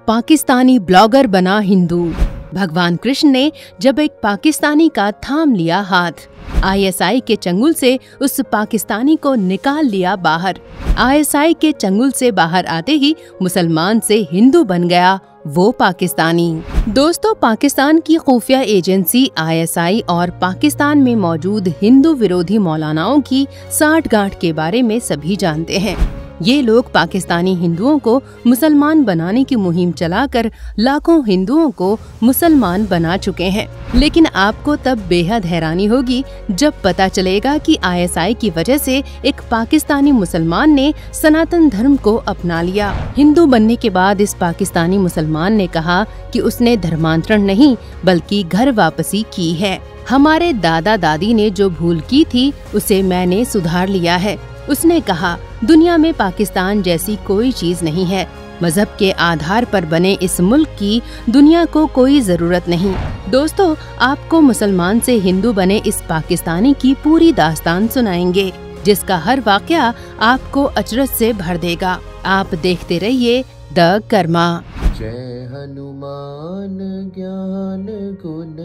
Pakistani blogger बना हिंदू। भगवान कृष्ण ने जब एक पाकिस्तानी का थाम लिया हाथ, आईएसआई के चंगुल से उस पाकिस्तानी को निकाल लिया बाहर। आईएसआई के चंगुल से बाहर आते ही मुसलमान से हिंदू बन गया वो पाकिस्तानी। दोस्तों, पाकिस्तान की खुफिया एजेंसी आईएसआई और पाकिस्तान में मौजूद हिंदू विरोधी मौलानाओं की साठगांठ के बारे में सभी जानते हैं। ये लोग पाकिस्तानी हिंदुओं को मुसलमान बनाने की मुहिम चलाकर लाखों हिंदुओं को मुसलमान बना चुके हैं। लेकिन आपको तब बेहद हैरानी होगी जब पता चलेगा कि आईएसआई की वजह से एक पाकिस्तानी मुसलमान ने सनातन धर्म को अपना लिया। हिंदू बनने के बाद इस पाकिस्तानी मुसलमान ने कहा कि उसने धर्मांतरण नहीं बल्कि घर वापसी की है। हमारे दादा दादी ने जो भूल की थी उसे मैंने सुधार लिया है। उसने कहा, दुनिया में पाकिस्तान जैसी कोई चीज नहीं है। मजहब के आधार पर बने इस मुल्क की दुनिया को कोई जरूरत नहीं। दोस्तों, आपको मुसलमान से हिंदू बने इस पाकिस्तानी की पूरी दास्तान सुनाएंगे, जिसका हर वाकया आपको अचरज से भर देगा। आप देखते रहिए द कर्मा। जय हनुमान ज्ञान गुण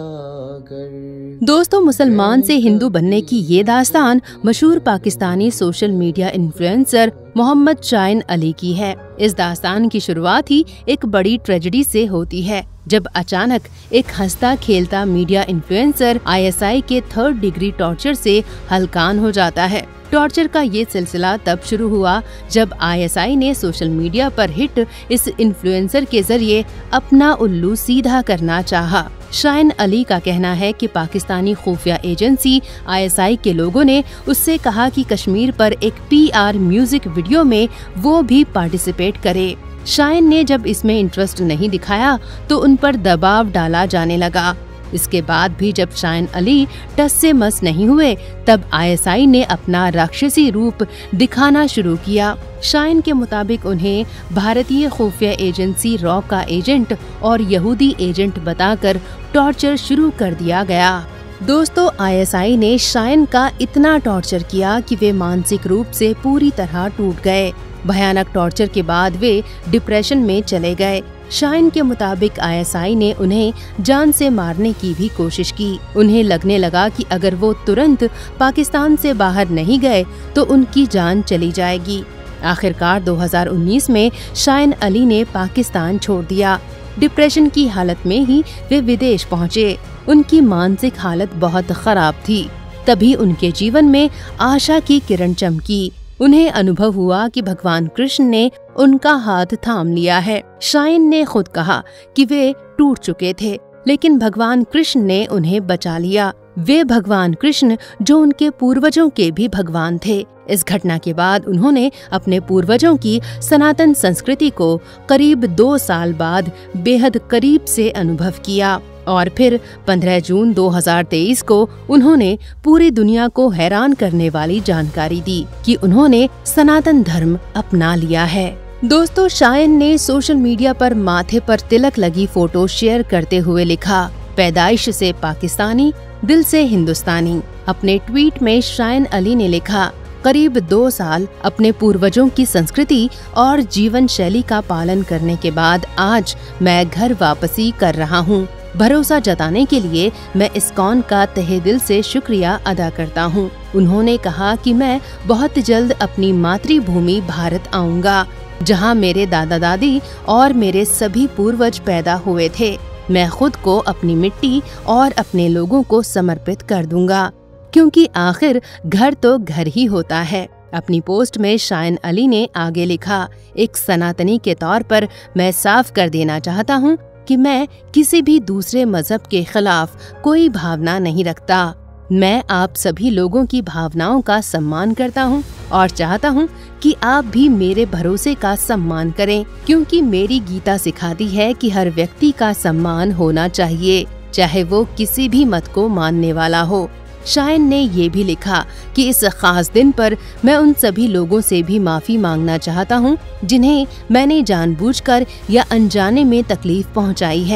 सागर। दोस्तों, मुसलमान से हिंदू बनने की ये दास्तान मशहूर Pakistani social media influencer Mohammad Shain Ali की है। इस दास्तान की शुरुआत ही एक बड़ी ट्रेजेडी से होती है, जब अचानक एक हंसता खेलता मीडिया इन्फ्लुएंसर आईएसआई के 3rd डिग्री टॉर्चर से हलकान हो जाता है। टॉर्चर का ये सिलसिला तब शुरू हुआ जब आईएसआई ने सोशल मीडिया पर हिट इस इन्फ्लुएंसर के जरिए अपना उल्लू सीधा करना चाहा। शाइन अली का कहना है कि पाकिस्तानी खुफिया एजेंसी आईएसआई के लोगों ने उससे कहा कि कश्मीर पर एक पीआर म्यूजिक वीडियो में वो भी पार्टिसिपेट करे। शाइन ने जब इसमें इंटरेस्ट नहीं दिखाया तो उन पर दबाव डाला जाने लगा। इसके बाद भी जब शाइन अली टस से मस नहीं हुए, तब आईएसआई ने अपना राक्षसी रूप दिखाना शुरू किया। शाइन के मुताबिक उन्हें भारतीय खुफिया एजेंसी रॉ का एजेंट और यहूदी एजेंट बताकर टॉर्चर शुरू कर दिया गया। दोस्तों, आईएसआई ने शाइन का इतना टॉर्चर किया कि वे मानसिक रूप से पूरी तरह टूट गए। भयानक टॉर्चर के बाद वे डिप्रेशन में चले गए। शाइन के मुताबिक आईएसआई ने उन्हें जान से मारने की भी कोशिश की। उन्हें लगने लगा कि अगर वो तुरंत पाकिस्तान से बाहर नहीं गए तो उनकी जान चली जाएगी। आखिरकार 2019 में शाइन अली ने पाकिस्तान छोड़ दिया। डिप्रेशन की हालत में ही वे विदेश पहुँचे। उनकी मानसिक हालत बहुत खराब थी। तभी उनके जीवन में आशा की किरण चमकी। उन्हें अनुभव हुआ कि भगवान कृष्ण ने उनका हाथ थाम लिया है। शाइन ने खुद कहा कि वे टूट चुके थे, लेकिन भगवान कृष्ण ने उन्हें बचा लिया। वे भगवान कृष्ण जो उनके पूर्वजों के भी भगवान थे। इस घटना के बाद उन्होंने अपने पूर्वजों की सनातन संस्कृति को करीब 2 साल बाद बेहद करीब से अनुभव किया और फिर 15 जून 2023 को उन्होंने पूरी दुनिया को हैरान करने वाली जानकारी दी कि उन्होंने सनातन धर्म अपना लिया है। दोस्तों, शाइन ने सोशल मीडिया पर माथे पर तिलक लगी फोटो शेयर करते हुए लिखा, पैदाइश से पाकिस्तानी, दिल से हिंदुस्तानी। अपने ट्वीट में शाइन अली ने लिखा, करीब 2 साल अपने पूर्वजों की संस्कृति और जीवन शैली का पालन करने के बाद आज मैं घर वापसी कर रहा हूँ। भरोसा जताने के लिए मैं इस्कॉन का तहे दिल से शुक्रिया अदा करता हूँ। उन्होंने कहा कि मैं बहुत जल्द अपनी मातृभूमि भारत आऊँगा, जहाँ मेरे दादा दादी और मेरे सभी पूर्वज पैदा हुए थे। मैं खुद को अपनी मिट्टी और अपने लोगों को समर्पित कर दूंगा, क्योंकि आखिर घर तो घर ही होता है। अपनी पोस्ट में शाइन अली ने आगे लिखा, एक सनातनी के तौर पर मैं साफ कर देना चाहता हूँ कि मैं किसी भी दूसरे मजहब के खिलाफ कोई भावना नहीं रखता। मैं आप सभी लोगों की भावनाओं का सम्मान करता हूँ और चाहता हूँ कि आप भी मेरे भरोसे का सम्मान करें, क्योंकि मेरी गीता सिखाती है कि हर व्यक्ति का सम्मान होना चाहिए, चाहे वो किसी भी मत को मानने वाला हो। शाइन ने ये भी लिखा कि इस खास दिन पर मैं उन सभी लोगों से भी माफी मांगना चाहता हूँ जिन्हें मैंने जानबूझकर या अनजाने में तकलीफ पहुँचाई है,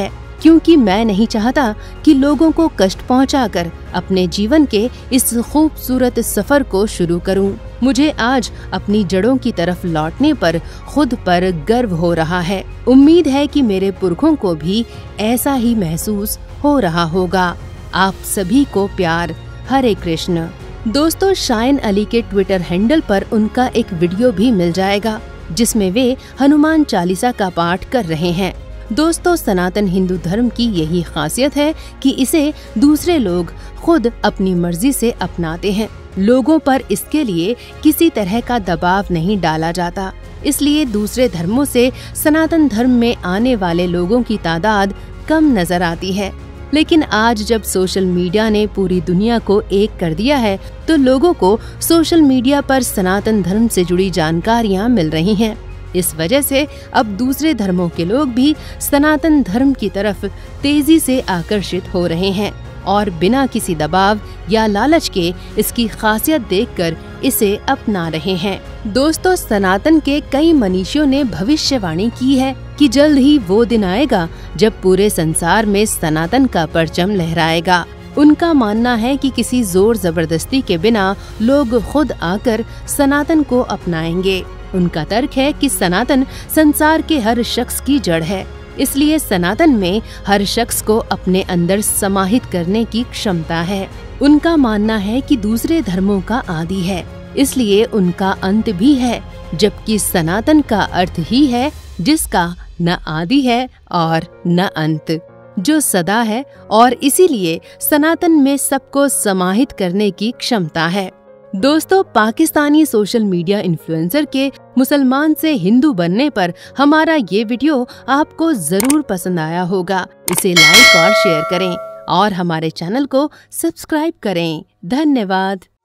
क्योंकि मैं नहीं चाहता कि लोगों को कष्ट पहुंचाकर अपने जीवन के इस खूबसूरत सफर को शुरू करूं। मुझे आज अपनी जड़ों की तरफ लौटने पर खुद पर गर्व हो रहा है। उम्मीद है कि मेरे पुरखों को भी ऐसा ही महसूस हो रहा होगा। आप सभी को प्यार। हरे कृष्ण। दोस्तों, शायन अली के ट्विटर हैंडल पर उनका एक वीडियो भी मिल जाएगा जिसमें वे हनुमान चालीसा का पाठ कर रहे हैं। दोस्तों, सनातन हिंदू धर्म की यही खासियत है कि इसे दूसरे लोग खुद अपनी मर्जी से अपनाते हैं। लोगों पर इसके लिए किसी तरह का दबाव नहीं डाला जाता। इसलिए दूसरे धर्मों से सनातन धर्म में आने वाले लोगों की तादाद कम नजर आती है। लेकिन आज जब सोशल मीडिया ने पूरी दुनिया को एक कर दिया है तो लोगों को सोशल मीडिया पर सनातन धर्म से जुड़ी जानकारियां मिल रही हैं। इस वजह से अब दूसरे धर्मों के लोग भी सनातन धर्म की तरफ तेजी से आकर्षित हो रहे हैं और बिना किसी दबाव या लालच के इसकी खासियत देखकर इसे अपना रहे हैं। दोस्तों, सनातन के कई मनीषियों ने भविष्यवाणी की है कि जल्द ही वो दिन आएगा जब पूरे संसार में सनातन का परचम लहराएगा। उनका मानना है कि किसी जोर जबरदस्ती के बिना लोग खुद आकर सनातन को अपनाएंगे। उनका तर्क है कि सनातन संसार के हर शख्स की जड़ है, इसलिए सनातन में हर शख्स को अपने अंदर समाहित करने की क्षमता है। उनका मानना है कि दूसरे धर्मों का आदि है, इसलिए उनका अंत भी है, जबकि सनातन का अर्थ ही है जिसका न आदि है और न अंत, जो सदा है और इसीलिए सनातन में सबको समाहित करने की क्षमता है। दोस्तों, पाकिस्तानी सोशल मीडिया इन्फ्लुएंसर के मुसलमान से हिंदू बनने पर हमारा ये वीडियो आपको जरूर पसंद आया होगा। इसे लाइक और शेयर करें और हमारे चैनल को सब्सक्राइब करें। धन्यवाद।